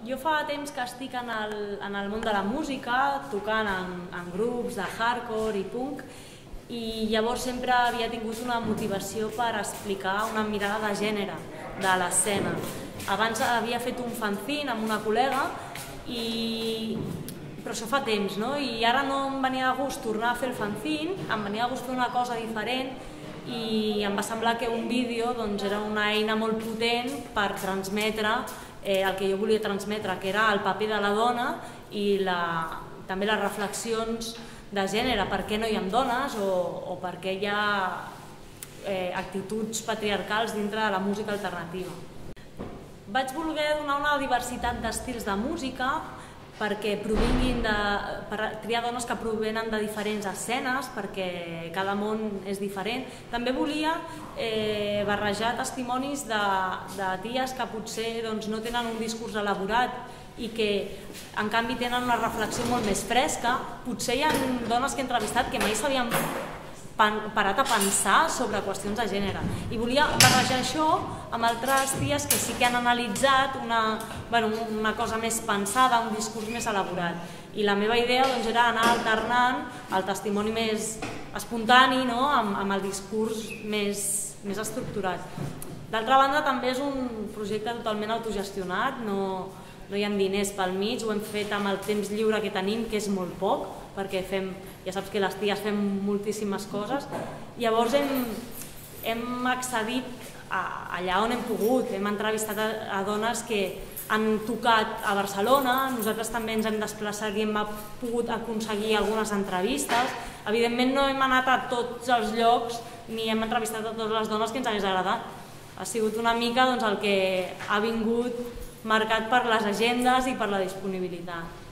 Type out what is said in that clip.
Jo fa temps que estic en el món de la música, tocant en grups de hardcore i punk, i llavors sempre havia tingut una motivació per explicar una mirada de gènere de l'escena. Abans havia fet un fanzine amb una col·lega, però això fa temps, no? I ara no em venia de gust tornar a fer el fanzine, em venia de gust fer una cosa diferent i em va semblar que un vídeo era una eina molt potent per transmetre el que jo volia transmetre, que era el paper de la dona i també les reflexions de gènere, per què no hi ha dones o per què hi ha actituds patriarcals dintre de la música alternativa. Vaig voler donar una diversitat d'estils de música per triar dones que provenen de diferents escenes, perquè cada món és diferent. També volia barrejar testimonis de ties que potser no tenen un discurs elaborat i que en canvi tenen una reflexió molt més fresca. Potser hi ha dones que he entrevistat que mai s'havien parat a pensar sobre qüestions de gènere, i volia barrejar això amb altres ties que sí que han analitzat una cosa més pensada, un discurs més elaborat. I la meva idea era anar alternant el testimoni més espontani amb el discurs més estructurat. D'altra banda, també és un projecte totalment autogestionat, no hi ha diners pel mig, ho hem fet amb el temps lliure que tenim, que és molt poc, perquè ja saps que les ties fem moltíssimes coses. Llavors hem accedit allà on hem pogut, hem entrevistat a dones que han tocat a Barcelona, nosaltres també ens hem desplaçat i hem pogut aconseguir algunes entrevistes. Evidentment no hem anat a tots els llocs ni hem entrevistat a totes les dones que ens hagués agradat. Ha sigut una mica el que ha vingut marcat per les agendes i per la disponibilitat.